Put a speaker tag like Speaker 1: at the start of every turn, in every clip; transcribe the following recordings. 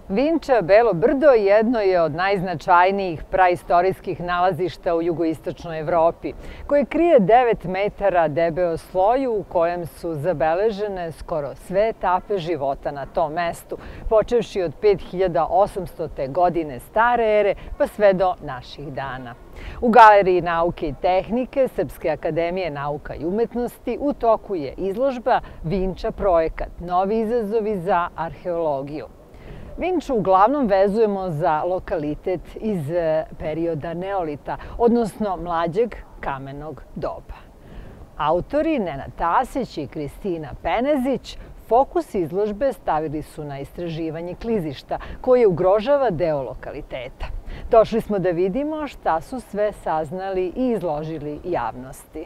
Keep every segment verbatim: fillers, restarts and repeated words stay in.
Speaker 1: Vinča Belo brdo jedno je od najznačajnijih praistorijskih nalazišta u jugoistočnoj Evropi, koje krije devet metara debeo sloj u kojem su zabeležene skoro sve etape života na tom mestu, počevši od pet hiljada osamstote. godine stare ere pa sve do naših dana. U Galeriji nauke i tehnike Srpske akademije nauka i umetnosti u toku je izložba Vinča projekat – novi izazovi za arheologiju. Vinču uglavnom vezujemo za lokalitet iz perioda neolita, odnosno mlađeg kamenog doba. Autori Nenad Tasić i Kristina Penezić fokus izložbe stavili su na istraživanje klizišta koje ugrožava deo lokaliteta. Došli smo da vidimo šta su sve saznali i izložili javnosti.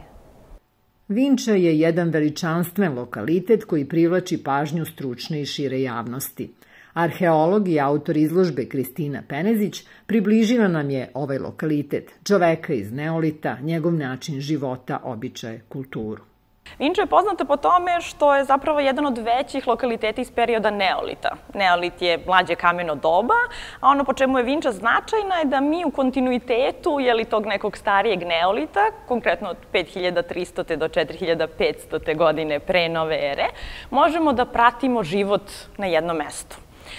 Speaker 2: Vinča je jedan veličanstven lokalitet koji privlači pažnju stručne i šire javnosti. Arheolog i autor izložbe Kristina Penezić približila nam je ovaj lokalitet, čoveka iz neolita, njegov način života, običaje, kulturu.
Speaker 3: Vinča je poznata po tome što je zapravo jedan od većih lokaliteta iz perioda neolita. Neolit je mlađe kameno doba, a ono po čemu je Vinča značajna je da mi u kontinuitetu je li tog nekog starijeg neolita, konkretno od pet hiljada tristote. do četiri hiljade petstote. godine pre nove ere, možemo da pratimo život na jednom mestu.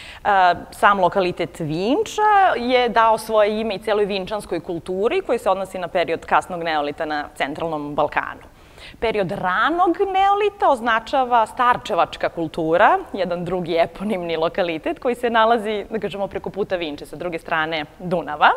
Speaker 3: Sam lokalitet Vinča je dao svoje ime i celoj vinčanskoj kulturi koji se odnosi na period kasnog neolita na centralnom Balkanu. Period ranog neolita označava starčevačka kultura, jedan drugi eponimni lokalitet koji se nalazi, da kažemo, preko puta Vinče, sa druge strane Dunava.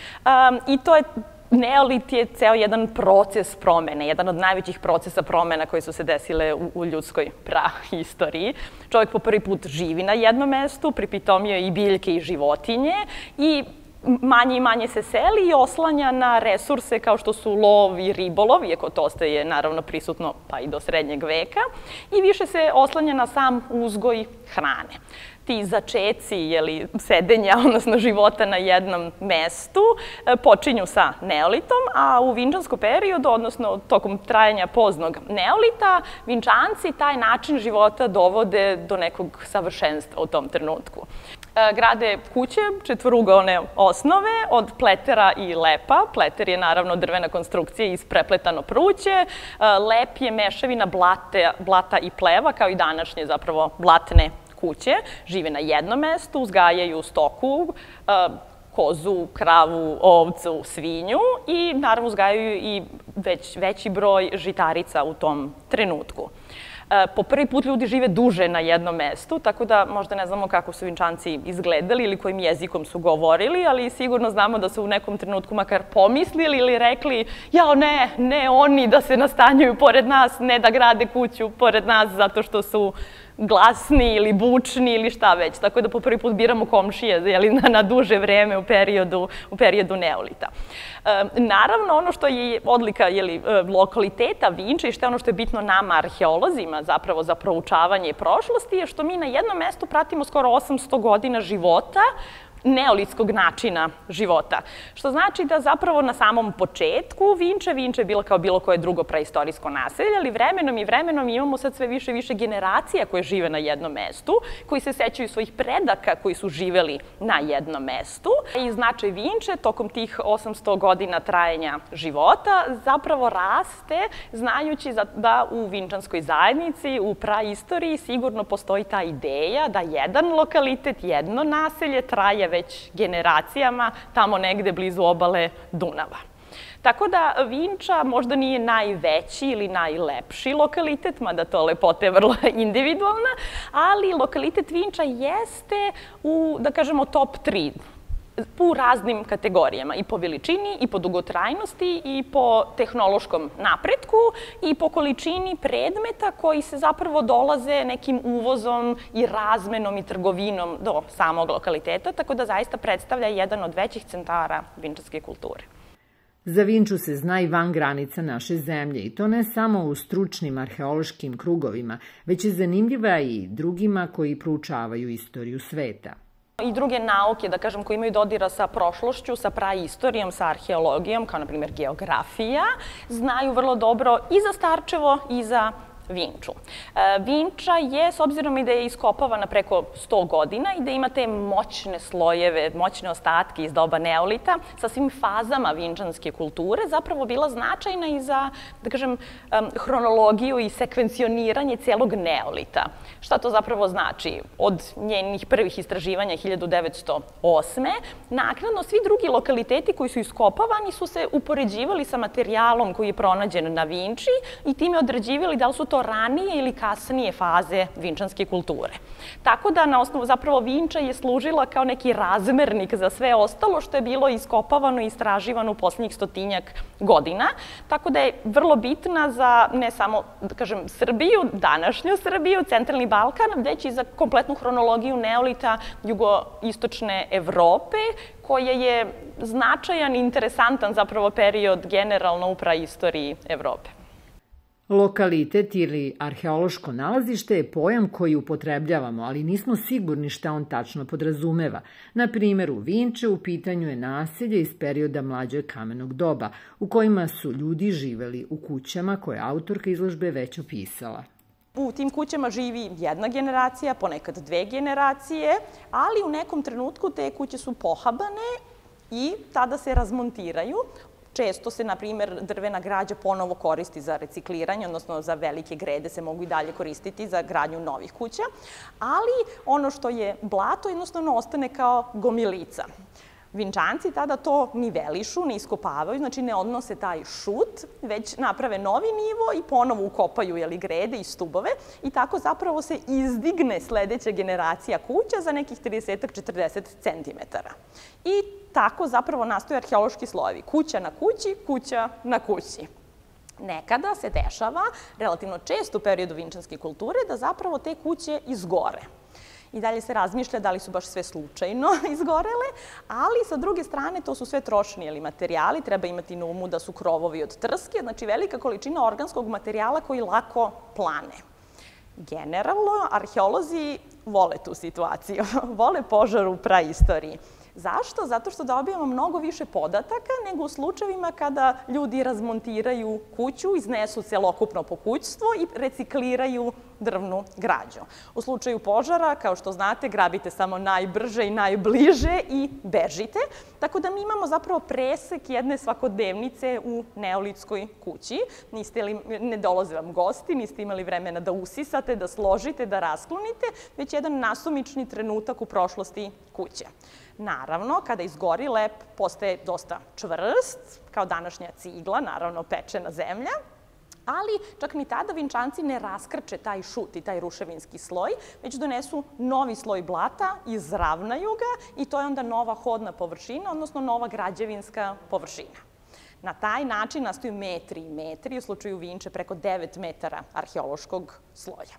Speaker 3: I to je Neolit je ceo jedan proces promene, jedan od najvećih procesa promena koji su se desile u ljudskoj praistoriji. Čovjek po prvi put živi na jednom mestu, pripitomio je i biljke i životinje i manje i manje se seli i oslanja na resurse kao što su lov i ribolov, iako to ostaje naravno prisutno pa i do srednjeg veka, i više se oslanja na sam uzgoj hrane. Ti začeci sedenja, odnosno života na jednom mestu, počinju sa neolitom, a u vinčanskom periodu, odnosno tokom trajanja poznog neolita, vinčanci taj način života dovode do nekog savršenstva u tom trenutku. Grade kuće četvorugaone osnove od pletera i lepa. Pleter je naravno drvena konstrukcija iz prepletano pruće. Lep je mešavina blata i pleva, kao i današnje zapravo blatne kuće. Žive na jednom mestu, uzgajaju stoku, kozu, kravu, ovcu, svinju i naravno uzgajaju i veći broj žitarica u tom trenutku. Po prvi put ljudi žive duže na jednom mestu, tako da možda ne znamo kako su Vinčanci izgledali ili kojim jezikom su govorili, ali sigurno znamo da su u nekom trenutku makar pomislili ili rekli jao ne, ne oni da se nastanjuju pored nas, ne da grade kuću pored nas zato što su glasni ili bučni ili šta već. Tako da po prvi put biramo komšije na duže vreme u periodu neolita. Naravno, ono što je odlika lokaliteta Vinče i što je ono što je bitno nama arheolozima zapravo za proučavanje prošlosti je što mi na jednom mestu pratimo skoro osamsto godina života neolitskog načina života. Što znači da zapravo na samom početku Vinče, Vinče je bila kao bilo koje drugo praistorijsko naselje, ali vremenom i vremenom imamo sad sve više i više generacija koje žive na jednom mestu, koji se sećaju svojih predaka koji su živeli na jednom mestu. I značaj Vinče tokom tih osamsto godina trajanja života zapravo raste znajući da u vinčanskoj zajednici, u praistoriji sigurno postoji ta ideja da jedan lokalitet, jedno naselje traje već generacijama, tamo negde blizu obale Dunava. Tako da Vinča možda nije najveći ili najlepši lokalitet, mada to lepota je vrlo individualna, ali lokalitet Vinča jeste u, da kažemo, top tri u raznim kategorijama, i po veličini, i po dugotrajnosti, i po tehnološkom napretku, i po količini predmeta koji se zapravo dolaze nekim uvozom i razmenom i trgovinom do samog lokaliteta, tako da zaista predstavlja jedan od većih centara vinčanske kulture.
Speaker 2: Za Vinču se zna i van granica naše zemlje, i to ne samo u stručnim arheološkim krugovima, već je zanimljiva i drugima koji proučavaju istoriju sveta.
Speaker 3: I druge nauke, da kažem, koje imaju dodira sa prošlošću, sa praistorijom, sa arheologijom, kao na primjer geografija, znaju vrlo dobro i za Starčevo i za Vinču. Vinča je, s obzirom i da je iskopavana preko sto godina i da ima te moćne slojeve, moćne ostatke iz doba neolita, sa svim fazama vinčanske kulture, zapravo bila značajna i za, da kažem, hronologiju i sekvencioniranje celog neolita. Šta to zapravo znači? Od njenih prvih istraživanja hiljadu devetsto osme. Naknadno, svi drugi lokaliteti koji su iskopavani su se upoređivali sa materijalom koji je pronađen na Vinči i time određivali da li su to ranije ili kasnije faze vinčanske kulture. Tako da, na osnovu, zapravo, Vinča je služila kao neki razmernik za sve ostalo što je bilo iskopavano i istraživano u poslednjih stotinjak godina. Tako da je vrlo bitna za ne samo, da kažem, Srbiju, današnju Srbiju, centralni Balkan, već i za kompletnu hronologiju neolita jugoistočne Evrope, koja je značajan i interesantan zapravo period generalno u praistoriji Evrope.
Speaker 2: Lokalitet ili arheološko nalazište je pojam koji upotrebljavamo, ali nismo sigurni šta on tačno podrazumeva. Na primjer, u Vinče u pitanju je naselje iz perioda mlađeg kamenog doba, u kojima su ljudi živeli u kućama koje je autorka izložbe već opisala.
Speaker 3: U tim kućama živi jedna generacija, ponekad dve generacije, ali u nekom trenutku te kuće su pohabane i tada se razmontiraju. Često se, na primjer, drvena građa ponovo koristi za recikliranje, odnosno za velike grede se mogu i dalje koristiti za gradnju novih kuća, ali ono što je blato jednostavno ostane kao gomilica. Vinčanci tada to nivelišu, ne iskopavaju, znači ne odnose taj šut, već naprave novi nivo i ponovo ukopaju grede i stubove i tako zapravo se izdigne sledeća generacija kuća za nekih trideset do četrdeset centimetara. I tako zapravo nastaju arheološki slojevi. Kuća na kući, kuća na kući. Nekada se dešava, relativno često u periodu vinčanske kulture, da zapravo te kuće izgore. I dalje se razmišlja da li su baš sve slučajno izgorele, ali sa druge strane to su sve trošni materijali, treba imati na umu da su krovovi od trske, znači velika količina organskog materijala koji lako plane. Generalno, arheolozi vole tu situaciju, vole požar u praistoriji. Zašto? Zato što dobijamo mnogo više podataka nego u slučajevima kada ljudi razmontiraju kuću, iznesu celokupno pokućstvo i recikliraju drvnu građu. U slučaju požara, kao što znate, grabite samo najbrže i najbliže i bežite. Tako da mi imamo zapravo presek jedne svakodnevnice u neolitskoj kući. Ne dolaze vam gosti, niste imali vremena da usisate, da složite, da rasklonite, već jedan nasumični trenutak u prošlosti kuće. Naravno, kada izgori, lep postaje dosta čvrst, kao današnja cigla, naravno pečena zemlja, ali čak ni tada Vinčanci ne raskrče taj šut i taj ruševinski sloj, već donesu novi sloj blata, izravnaju ga i to je onda nova hodna površina, odnosno nova građevinska površina. Na taj način nastaju metri i metri, u slučaju Vinče preko devet metara arheološkog sloja.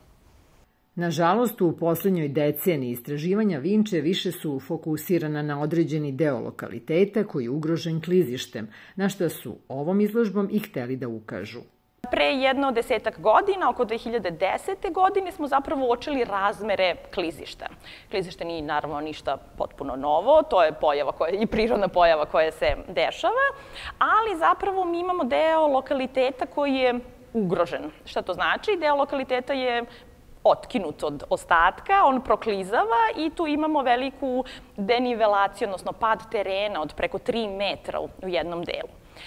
Speaker 2: Nažalost, u poslednjoj deceniji istraživanja Vinče više su fokusirana na određeni deo lokaliteta koji je ugrožen klizištem, na što su ovom izložbom i hteli da ukažu.
Speaker 3: Pre jedno desetak godina, oko dve hiljade desete. godine, smo zapravo uočili razmere klizišta. Klizište nije naravno ništa potpuno novo, to je pojava i prirodna pojava koja se dešava, ali zapravo mi imamo deo lokaliteta koji je ugrožen. Šta to znači? Deo lokaliteta je otkinut od ostatka, on proklizava i tu imamo veliku denivelaciju, odnosno pad terena od preko tri metra u jednom delu.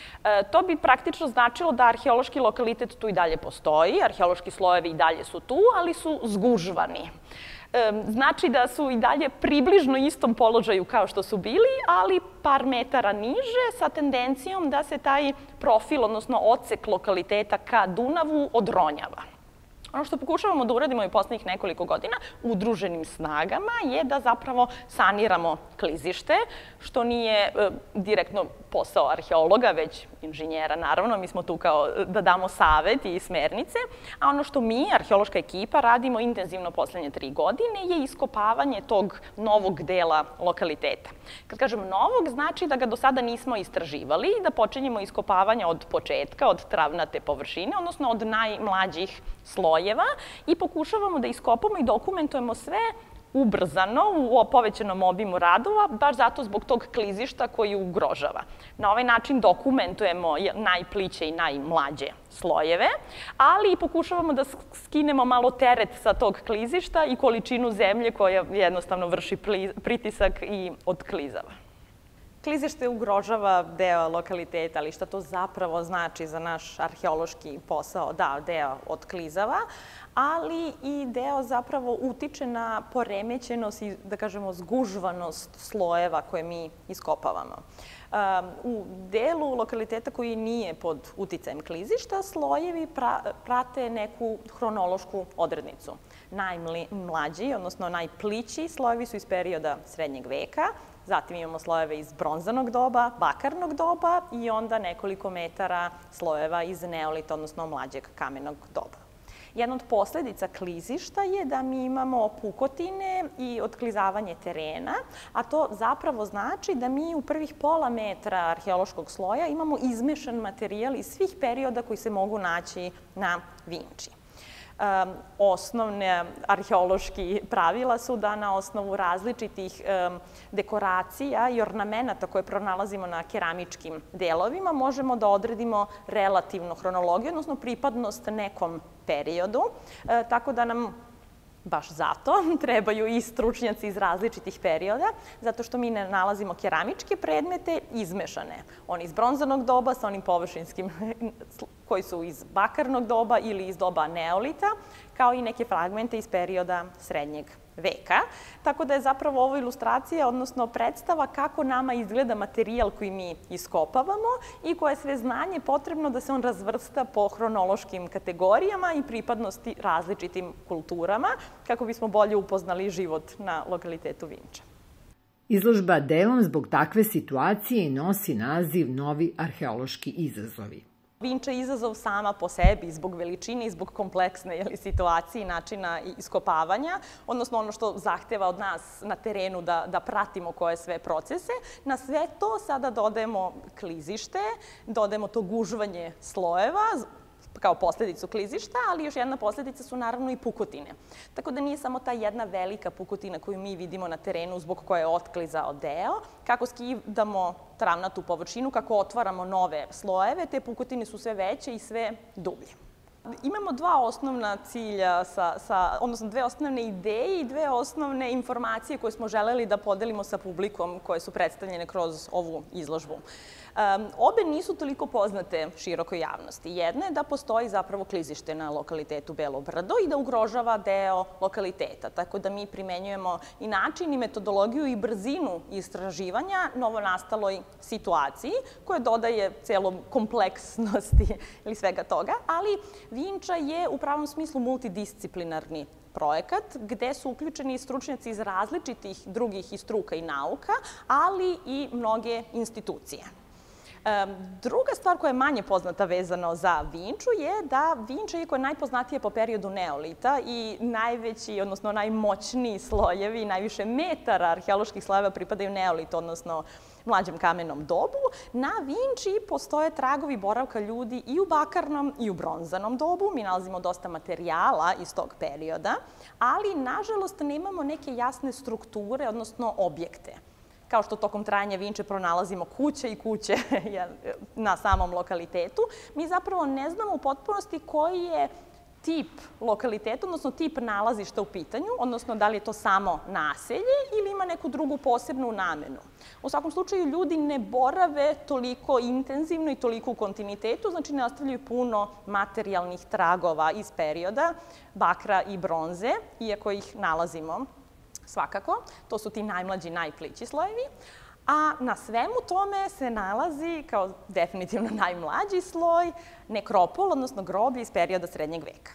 Speaker 3: To bi praktično značilo da arheološki lokalitet tu i dalje postoji, arheološki slojevi i dalje su tu, ali su zgužvani. Znači da su i dalje približno istom položaju kao što su bili, ali par metara niže sa tendencijom da se taj profil, odnosno odsek lokaliteta ka Dunavu odronjava. Ono što pokušavamo da uradimo i poslednjih nekoliko godina udruženim snagama je da zapravo saniramo klizište, što nije direktno posao arheologa, već inženjera, naravno. Mi smo tu kao da damo savet i smernice, a ono što mi, arheološka ekipa, radimo intenzivno poslednje tri godine je iskopavanje tog novog dela lokaliteta. Kad kažem novog, znači da ga do sada nismo istraživali i da počinjemo iskopavanje od početka, od travnate površine, odnosno od najmlađih slojeva i pokušavamo da iskopamo i dokumentujemo sve ubrzano u povećanom obimu radova, baš zato zbog tog klizišta koji ugrožava. Na ovaj način dokumentujemo najpliće i najmlađe slojeve, ali i pokušavamo da skinemo malo teret sa tog klizišta i količinu zemlje koja jednostavno vrši pritisak i odklizava. Klizište ugrožava deo lokaliteta, ali šta to zapravo znači za naš arheološki posao? Da, deo odklizava, ali i deo zapravo utiče na poremećenost i, da kažemo, zgužvanost slojeva koje mi iskopavamo. U delu lokaliteta koji nije pod uticajem klizišta, slojevi prate neku hronološku odrednicu. Najmlađi, odnosno najplići slojevi su iz perioda srednjeg veka, zatim imamo slojeve iz bronzanog doba, bakarnog doba i onda nekoliko metara slojeva iz neolita, odnosno mlađeg kamenog doba. Jedna od posledica klizišta je da mi imamo pukotine i otklizavanje terena, a to zapravo znači da mi u prvih pola metra arheološkog sloja imamo izmešan materijal iz svih perioda koji se mogu naći na Vinči. Osnovne arheološki pravila su da na osnovu različitih dekoracija i ornamenata koje pronalazimo na keramičkim delovima možemo da odredimo relativnu hronologiju, odnosno pripadnost nekom periodu, tako da nam baš zato trebaju i stručnjaci iz različitih perioda, zato što mi ne nalazimo keramičke predmete izmešane. Oni iz bronzanog doba sa onim površinskim koji su iz bakarnog doba ili iz doba neolita, kao i neke fragmente iz perioda srednjeg veka. Tako da je zapravo ovo ilustracija, odnosno predstava kako nama izgleda materijal koji mi iskopavamo i koje je sve znanje potrebno da se on razvrsta po hronološkim kategorijama i pripadnosti različitim kulturama, kako bismo bolje upoznali život na lokalitetu Vinča.
Speaker 2: Izložba delom zbog takve situacije nosi naziv Novi arheološki izazovi.
Speaker 3: Vinča je izazov sama po sebi zbog veličine i zbog kompleksne situacije i načina iskopavanja, odnosno ono što zahteva od nas na terenu da pratimo koje sve procese. Na sve to sada dodajemo klizište, dodajemo to gužvanje slojeva, kao posledicu klizišta, ali još jedna posledica su naravno i pukotine. Tako da nije samo ta jedna velika pukotina koju mi vidimo na terenu zbog koje je otklizao deo, kako skidamo travnatu površinu, kako otvaramo nove slojeve, te pukotine su sve veće i sve dublje. Imamo dva osnovna cilja, odnosno dve osnovne ideje i dve osnovne informacije koje smo želeli da podelimo sa publikom koje su predstavljene kroz ovu izložbu. Obe nisu toliko poznate širokoj javnosti. Jedna je da postoji zapravo klizište na lokalitetu Belo brdo i da ugrožava deo lokaliteta, tako da mi primenjujemo i način i metodologiju i brzinu istraživanja novonastaloj situaciji koja dodaje celom kompleksnosti ili svega toga, ali Vinča je u pravom smislu multidisciplinarni projekat gde su uključeni stručnjaci iz različitih drugih i struka i nauka, ali i mnoge institucije. Druga stvar koja je manje poznata vezano za Vinču je da Vinča, iako je najpoznatija po periodu neolita i najveći, odnosno najmoćniji slojevi i najviše metara arheoloških slojeva pripadaju neolitu, odnosno mlađem kamenom dobu, na Vinči postoje tragovi boravka ljudi i u bakarnom i u bronzanom dobu. Mi nalazimo dosta materijala iz tog perioda, ali nažalost nemamo neke jasne strukture, odnosno objekte. Kao što tokom trajanja Vinče pronalazimo kuće i kuće na samom lokalitetu, mi zapravo ne znamo u potpunosti koji je tip lokaliteta, odnosno tip nalazišta u pitanju, odnosno da li je to samo naselje ili ima neku drugu posebnu namenu. U svakom slučaju, ljudi ne borave toliko intenzivno i toliko u kontinuitetu, znači ne ostavljaju puno materijalnih tragova iz perioda bakra i bronze, iako ih nalazimo svakako. To su ti najmlađi, najplići slojevi. A na svemu tome se nalazi, kao definitivno najmlađi sloj, nekropol, odnosno groblje iz perioda srednjeg veka.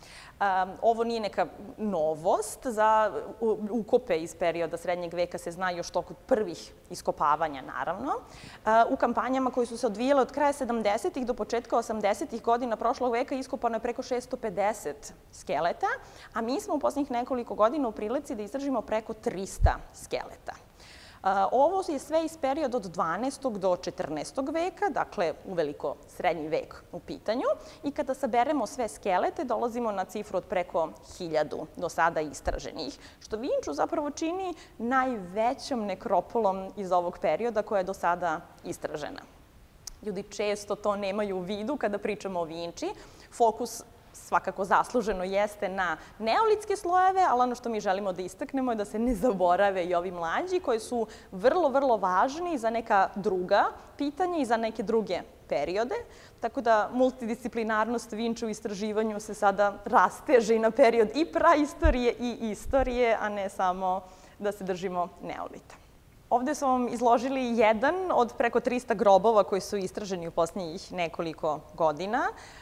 Speaker 3: Ovo nije neka novost. Za ukope iz perioda srednjeg veka se zna još tokom prvih iskopavanja, naravno. U kampanjama koji su se odvijale od kraja sedamdesetih do početka osamdesetih godina prošlog veka iskopano je preko šesto pedeset skeleta, a mi smo u poslednjih nekoliko godina u prilici da istražimo preko trista skeleta. Ovo je sve iz perioda od dvanaestog do četrnaestog veka, dakle uveliko srednji vek u pitanju. I kada saberemo sve skelete, dolazimo na cifru od preko hiljadu do sada istraženih, što Vinču zapravo čini najvećom nekropolom iz ovog perioda koja je do sada istražena. Ljudi često to nemaju u vidu kada pričamo o Vinči. Fokus svakako zasluženo jeste na neolitske slojeve, ali ono što mi želimo da istaknemo je da se ne zaborave i ovi mlađi koji su vrlo, vrlo važni za neka druga pitanja i za neke druge periode. Tako da multidisciplinarnost Vinče u istraživanju se sada rasteže i na period i praistorije i istorije, a ne samo da se držimo neolita. Ovde smo vam izložili jedan od preko trista grobova koji su istraženi u posljednjih nekoliko godina.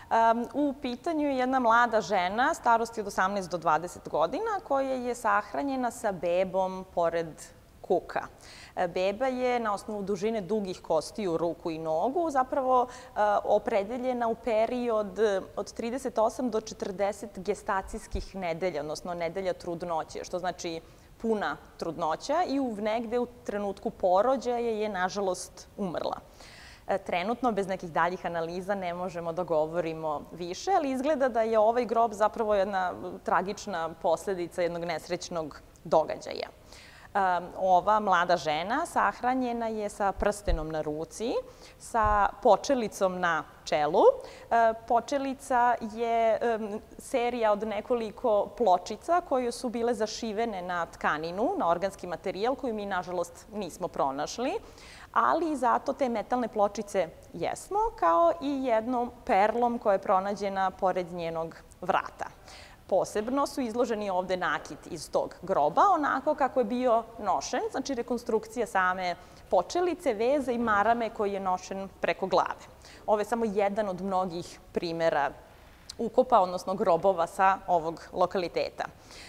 Speaker 3: U pitanju je jedna mlada žena starosti od osamnaest do dvadeset godina koja je sahranjena sa bebom pored kuka. Beba je na osnovu dužine dugih kostiju, ruku i nogu zapravo opredeljena u period od trideset osam do četrdeset gestacijskih nedelja, odnosno nedelja trudnoće, što znači puna trudnoća i negde u trenutku porođaja je, nažalost, umrla. Trenutno, bez nekih daljih analiza, ne možemo da govorimo više, ali izgleda da je ovaj grob zapravo jedna tragična posledica jednog nesrećnog događaja. Ova mlada žena sahranjena je sa prstenom na ruci, sa počelicom na čelu. Počelica je serija od nekoliko pločica koje su bile zašivene na tkaninu, na organski materijal koji mi, nažalost, nismo pronašli, ali zato te metalne pločice jesmo, kao i jednom perlom koja je pronađena pored njenog vrata. Posebno su izloženi ovde nakit iz tog groba, onako kako je bio nošen, znači rekonstrukcija same počelice, veze i marame koji je nošen preko glave. Ovo je samo jedan od mnogih primera ukopa, odnosno grobova sa ovog lokaliteta.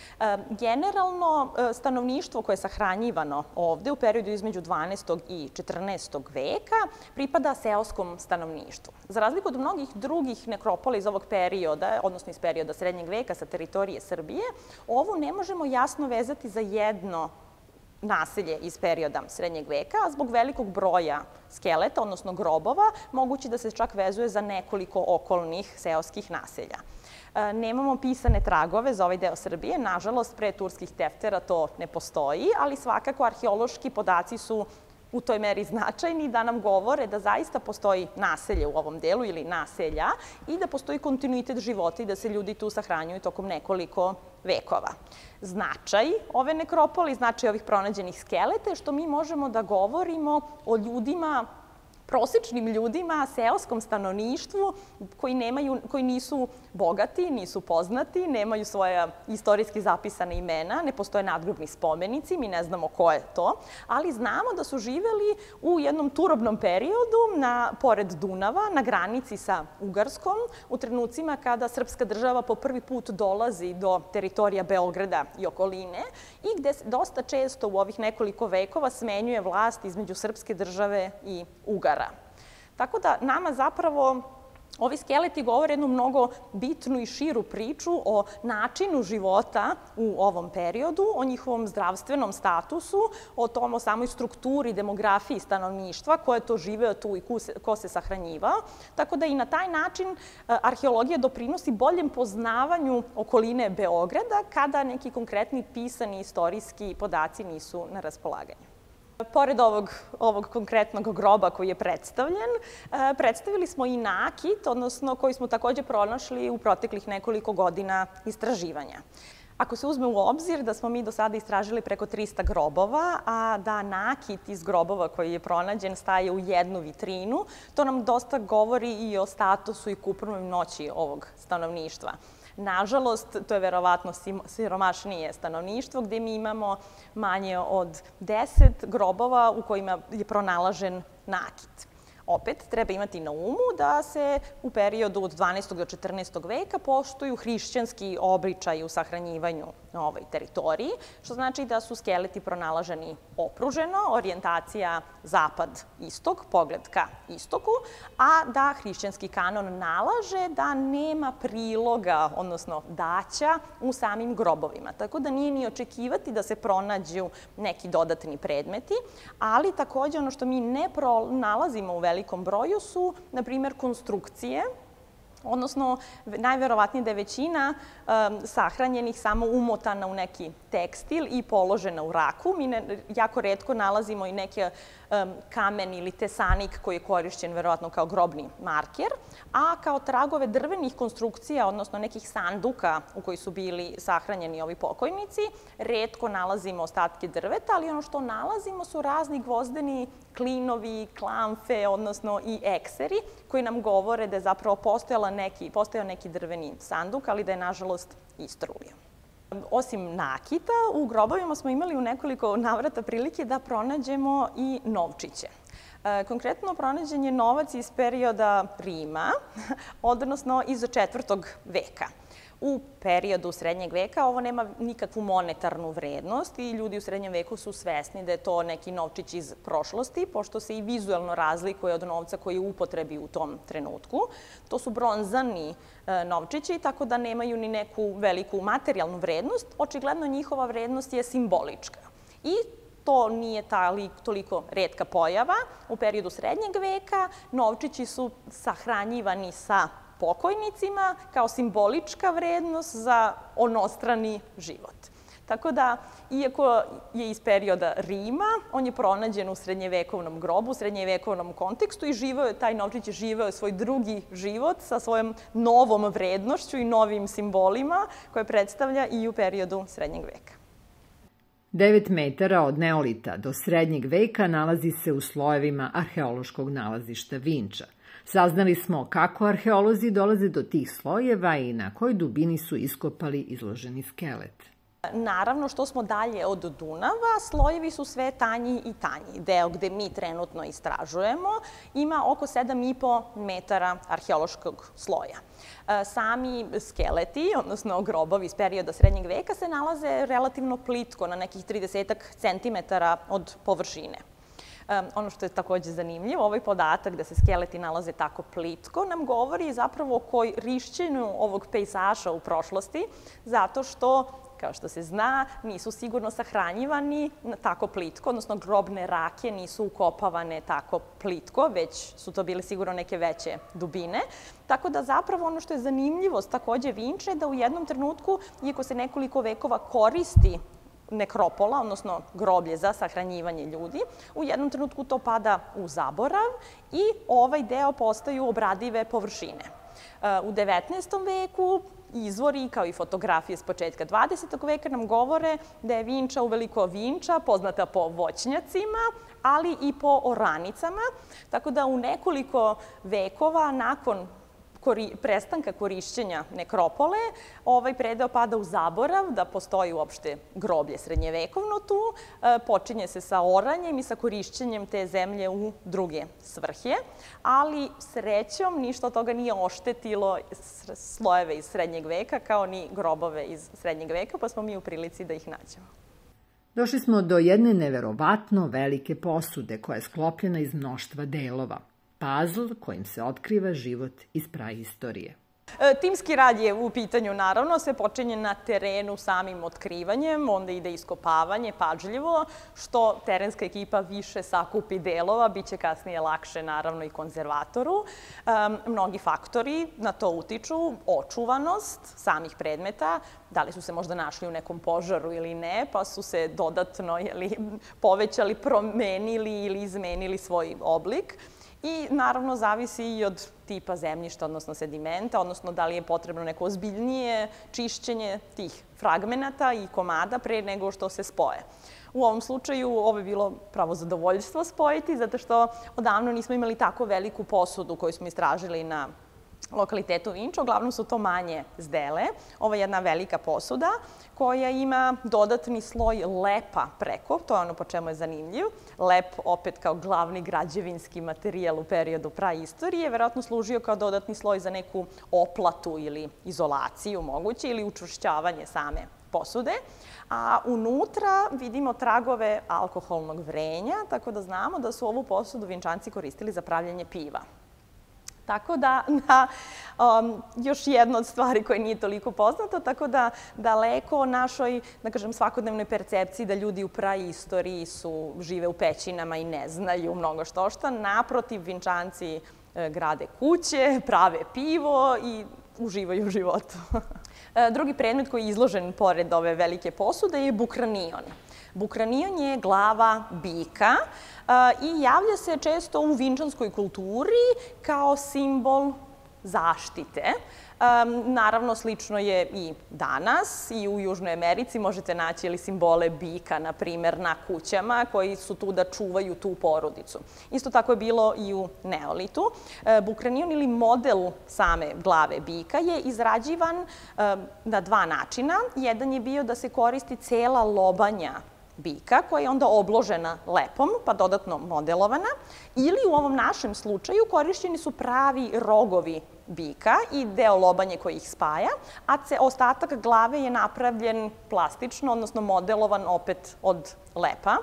Speaker 3: Generalno, stanovništvo koje je sahranjivano ovde u periodu između dvanaestog i četrnaestog veka pripada seoskom stanovništvu. Za razliku od mnogih drugih nekropola iz ovog perioda, odnosno iz perioda srednjeg veka sa teritorije Srbije, ovu ne možemo jasno vezati za jedno naselje iz perioda srednjeg veka, a zbog velikog broja skeleta, odnosno grobova, moguće da se čak vezuje za nekoliko okolnih seoskih naselja. Nemamo pisane tragove za ovaj deo Srbije, nažalost, pre turskih teftera to ne postoji, ali svakako arheološki podaci su u toj meri značajni da nam govore da zaista postoji naselje u ovom delu ili naselja i da postoji kontinuitet života i da se ljudi tu sahranjuju tokom nekoliko vekova. Značaj ove nekropole i značaj ovih pronađenih skeleta je što mi možemo da govorimo o ljudima, prosečnim ljudima, seoskom stanovništvu koji nisu bogati, nisu poznati, nemaju svoja istorijski zapisana imena, ne postoje nadgrobni spomenici, mi ne znamo ko je to, ali znamo da su živeli u jednom turobnom periodu pored Dunava, na granici sa Ugarskom, u trenucima kada srpska država po prvi put dolazi do teritorija Beograda i okoline i gde dosta često u ovih nekoliko vekova smenjuje vlast između srpske države i Ugara. Tako da nama zapravo ovi skeleti govore jednu mnogo bitnu i širu priču o načinu života u ovom periodu, o njihovom zdravstvenom statusu, o tom, o samoj strukturi, demografiji stanovništva, ko je to živeo tu i ko se sahranjivao. Tako da i na taj način arheologija doprinosi boljem poznavanju okoline Beograda kada neki konkretni pisani istorijski podaci nisu na raspolaganju. Pored ovog konkretnog groba koji je predstavljen, predstavili smo i nakit, odnosno koji smo takođe pronašli u proteklih nekoliko godina istraživanja. Ako se uzme u obzir da smo mi do sada istražili preko trista grobova, a da nakit iz grobova koji je pronađen staje u jednu vitrinu, to nam dosta govori i o statusu i kupovnoj moći ovog stanovništva. Nažalost, to je verovatno siromašnije stanovništvo gde mi imamo manje od deset grobova u kojima je pronalažen nakit. Opet, treba imati na umu da se u periodu od dvanaestog do četrnaestog veka poštuju hrišćanski običaji u sahranjivanju na ovoj teritoriji, što znači da su skeleti pronalaženi opruženo, orijentacija zapad-istok, pogled ka istoku, a da hrišćanski kanon nalaže da nema priloga, odnosno daća u samim grobovima. Tako da nije ni očekivati da se pronađu neki dodatni predmeti, ali takođe ono što mi ne pronalazimo u velikom broju su, na primjer, konstrukcije, odnosno najverovatnije da je većina sahranjenih samo umotana u neki tekstil i položena u raku. Mi jako retko nalazimo i neki kamen ili tesanik koji je korišćen verovatno kao grobni marker, a kao tragove drvenih konstrukcija, odnosno nekih sanduka u koji su bili sahranjeni ovi pokojnici, retko nalazimo ostatke drveta, ali ono što nalazimo su razni gvozdeni klinovi, klamfe, odnosno i ekseri, koji nam govore da je zapravo postojao neki, postojao neki drveni sanduk, ali da je, nažalost, istrulio. Osim nakita, u grobovima smo imali u nekoliko navrata prilike da pronađemo i novčiće. Konkretno, pronađen je novac iz perioda Rima, odnosno iz četvrtog veka. U periodu srednjeg veka ovo nema nikakvu monetarnu vrednost i ljudi u srednjem veku su svesni da je to neki novčić iz prošlosti, pošto se i vizuelno razlikuje od novca koji je u upotrebi u tom trenutku. To su bronzani novčići, tako da nemaju ni neku veliku materijalnu vrednost. Očigledno njihova vrednost je simbolička. I to nije toliko retka pojava. U periodu srednjeg veka novčići su sahranjivani sa pokojnicima kao simbolička vrednost za onostrani život. Tako da, iako je iz perioda Rima, on je pronađen u srednjevekovnom grobu, u srednjevekovnom kontekstu i živeo je, taj novčić je živeo svoj drugi život sa svojom novom vrednošću i novim simbolima koje predstavlja i u periodu srednjeg veka.
Speaker 2: Devet metara od neolita do srednjeg veka nalazi se u slojevima arheološkog nalazišta Vinča. Saznali smo kako arheolozi dolaze do tih slojeva i na kojoj dubini su iskopali izloženi skelet.
Speaker 3: Naravno, što smo dalje od Dunava, slojevi su sve tanji i tanji. Deo gde mi trenutno istražujemo ima oko sedam i po metara arheološkog sloja. Sami skeleti, odnosno grobovi iz perioda srednjeg veka, se nalaze relativno plitko, na nekih tridesetak centimetara od površine. Ono što je takođe zanimljivo, ovaj podatak da se skeleti nalaze tako plitko nam govori zapravo o korišćenju ovog pejzaža u prošlosti, zato što, kao što se zna, nisu sigurno sahranjivani tako plitko, odnosno grobne rake nisu ukopavane tako plitko, već su to bile sigurno neke veće dubine. Tako da zapravo ono što je zanimljivost takođe Vinče je da u jednom trenutku, iako se nekoliko vekova koristi nekropola, odnosno groblje za sahranjivanje ljudi, u jednom trenutku to pada u zaborav i ovaj deo postaju obradive površine. U devetnaestom veku izvori, kao i fotografije s početka dvadesetog veka, nam govore da je Vinča uveliko Vinča, poznata po voćnjacima, ali i po oranicama, tako da u nekoliko vekova nakon prestanka korišćenja nekropole, ovaj predeo pada u zaborav, da postoji uopšte groblje srednjevekovno tu, počinje se sa oranjem i sa korišćenjem te zemlje u druge svrhe, ali srećom ništa od toga nije oštetilo slojeve iz srednjeg veka, kao ni grobove iz srednjeg veka, pa smo mi u prilici da ih nađemo.
Speaker 2: Došli smo do jedne neverovatno velike posude koja je sklopljena iz mnoštva delova. Pazl kojim se otkriva život iz praistorije.
Speaker 3: Timski rad je u pitanju, naravno, sve počinje na terenu samim otkrivanjem, onda ide iskopavanje, pažljivo, što terenska ekipa više sakupi delova, bit će kasnije lakše, naravno, i konzervatoru. Mnogi faktori na to utiču, očuvanost samih predmeta, da li su se možda našli u nekom požaru ili ne, pa su se dodatno povećali, promenili ili izmenili svoj oblik. I naravno zavisi i od tipa zemljišta, odnosno sedimenta, odnosno da li je potrebno neko ozbiljnije čišćenje tih fragmenata i komada pre nego što se spoje. U ovom slučaju ovo je bilo pravo zadovoljstvo spojiti, zato što odavno nismo imali tako veliku posudu koju smo istražili na lokalitetu Vinča, uglavnom su to manje zdele. Ovo je jedna velika posuda koja ima dodatni sloj lepa preko, to je ono po čemu je zanimljiv. Lep, opet kao glavni građevinski materijal u periodu praistorije, verovatno služio kao dodatni sloj za neku oplatu ili izolaciju moguće ili učvršćavanje same posude, a unutra vidimo tragove alkoholnog vrenja, tako da znamo da su ovu posudu Vinčanci koristili za pravljenje piva. Tako da, na, um, još jedna od stvari koja nije toliko poznata, tako da daleko našoj, da kažem, svakodnevnoj percepciji da ljudi u praistoriji su, žive u pećinama i ne znaju mnogo što šta. Naprotiv, Vinčanci e, grade kuće, prave pivo i uživaju u životu. Drugi predmet koji je izložen pored ove velike posude je bukranion. Bukranion je glava bika i javlja se često u vinčanskoj kulturi kao simbol zaštite. Naravno, slično je i danas i u Južnoj Americi možete naći ili simbole bika, na primer, na kućama koji su tu da čuvaju tu porodicu. Isto tako je bilo i u Neolitu. Bukranion ili model same glave bika je izrađivan na dva načina. Jedan je bio da se koristi cela lobanja bika, koja je onda obložena lepom, pa dodatno modelovana, ili u ovom našem slučaju korišćeni su pravi rogovi bika i deo lobanje koji ih spaja, a ostatak glave je napravljen plastično, odnosno modelovan opet od lepa.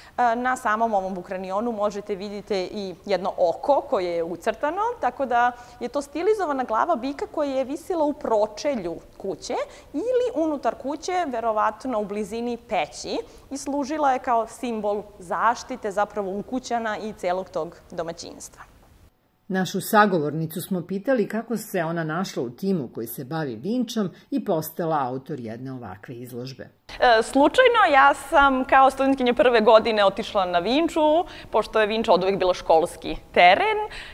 Speaker 3: Na samom ovom bukranionu možete vidjeti i jedno oko koje je ucrtano, tako da je to stilizovana glava bika koja je visila u pročelju kuće ili unutar kuće, verovatno u blizini peći, i služila je kao simbol zaštite zapravo ukućana i celog tog domaćinstva.
Speaker 2: Našu sagovornicu smo pitali kako se ona našla u timu koji se bavi vinčom i postala autor jedne ovakve izložbe.
Speaker 3: Slučajno, ja sam kao studentkinja prve godine otišla na Vinču, pošto je Vinča od uvek bila školski teren,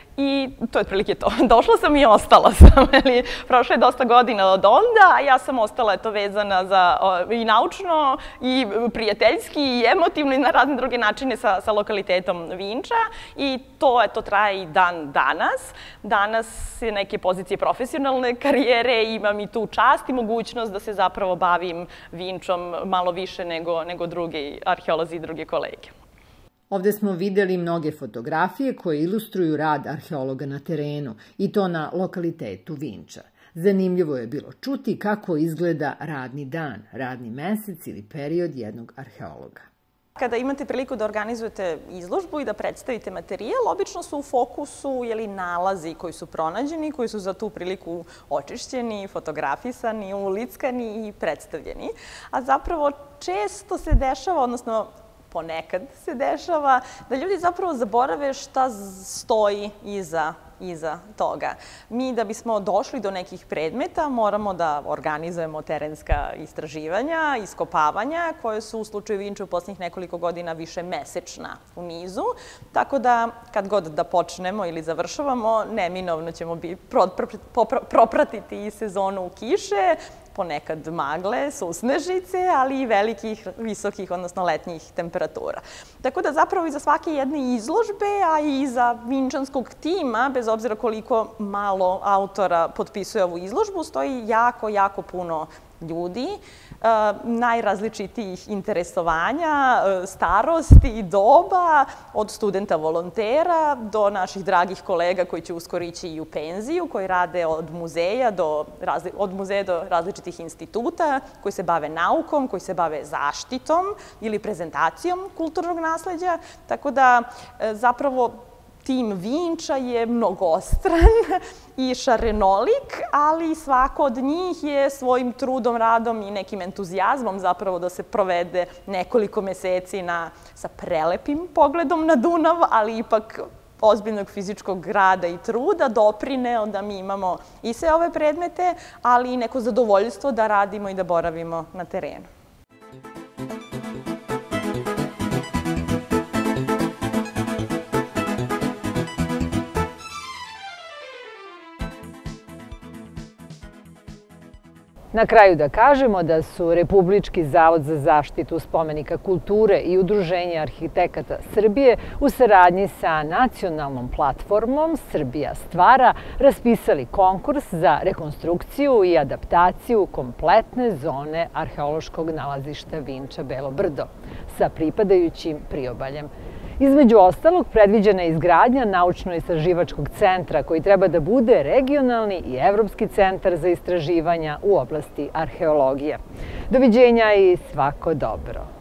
Speaker 3: i to je otprilike to. Došla sam i ostala sam. Prošlo je dosta godina od onda, a ja sam ostala eto vezana za i naučno, i prijateljski, i emotivno, i na razne druge načine sa, sa lokalitetom Vinča. I to eto traje i dan danas. Danas je neke pozicije profesionalne karijere, imam i tu čast i mogućnost da se zapravo bavim Vinčom malo više nego, nego drugi arheolozi i druge kolege.
Speaker 2: Ovde smo videli mnoge fotografije koje ilustruju rad arheologa na terenu, i to na lokalitetu Vinča. Zanimljivo je bilo čuti kako izgleda radni dan, radni mesec ili period jednog arheologa.
Speaker 3: Kada imate priliku da organizujete izložbu i da predstavite materijal, obično su u fokusu jeli, nalazi koji su pronađeni, koji su za tu priliku očišćeni, fotografisani, ulickani i predstavljeni. A zapravo često se dešava, odnosno ponekad se dešava, da ljudi zapravo zaborave šta stoji iza iza toga. Mi da bismo došli do nekih predmeta moramo da organizujemo terenska istraživanja, iskopavanja, koje su u slučaju Vinče u posljednjih nekoliko godina više mesečna u nizu. Tako da kad god da počnemo ili završavamo, neminovno ćemo propratiti i sezonu kiše, ponekad magle, susnežice, ali i velikih, visokih, odnosno letnjih temperatura. Tako da zapravo iza svake jedne izložbe, a i iza vinčanskog tima, bez obzira koliko malo autora potpisuje ovu izložbu, stoji jako, jako puno ljudi, najrazličitijih interesovanja, starosti i doba, od studenta volontera do naših dragih kolega koji će uskoro ići i u penziju, koji rade od muzeja do, od muzeja do različitih instituta, koji se bave naukom, koji se bave zaštitom ili prezentacijom kulturnog nasleđa. Tako da zapravo tim Vinča je mnogostran i šarenolik, ali svako od njih je svojim trudom, radom i nekim entuzijazmom zapravo da se provede nekoliko meseci na, sa prelepim pogledom na Dunav, ali ipak ozbiljnog fizičkog rada i truda doprineo da mi imamo i sve ove predmete, ali i neko zadovoljstvo da radimo i da boravimo na terenu.
Speaker 1: Na kraju da kažemo da su Republički zavod za zaštitu spomenika kulture i Udruženje arhitekata Srbije u saradnji sa nacionalnom platformom Srbija stvara raspisali konkurs za rekonstrukciju i adaptaciju kompletne zone arheološkog nalazišta Vinča Belo Brdo. sa pripadajućim priobaljem. Između ostalog, predviđena je izgradnja naučno-istraživačkog centra koji treba da bude regionalni i evropski centar za istraživanja u oblasti arheologije. Doviđenja i svako dobro!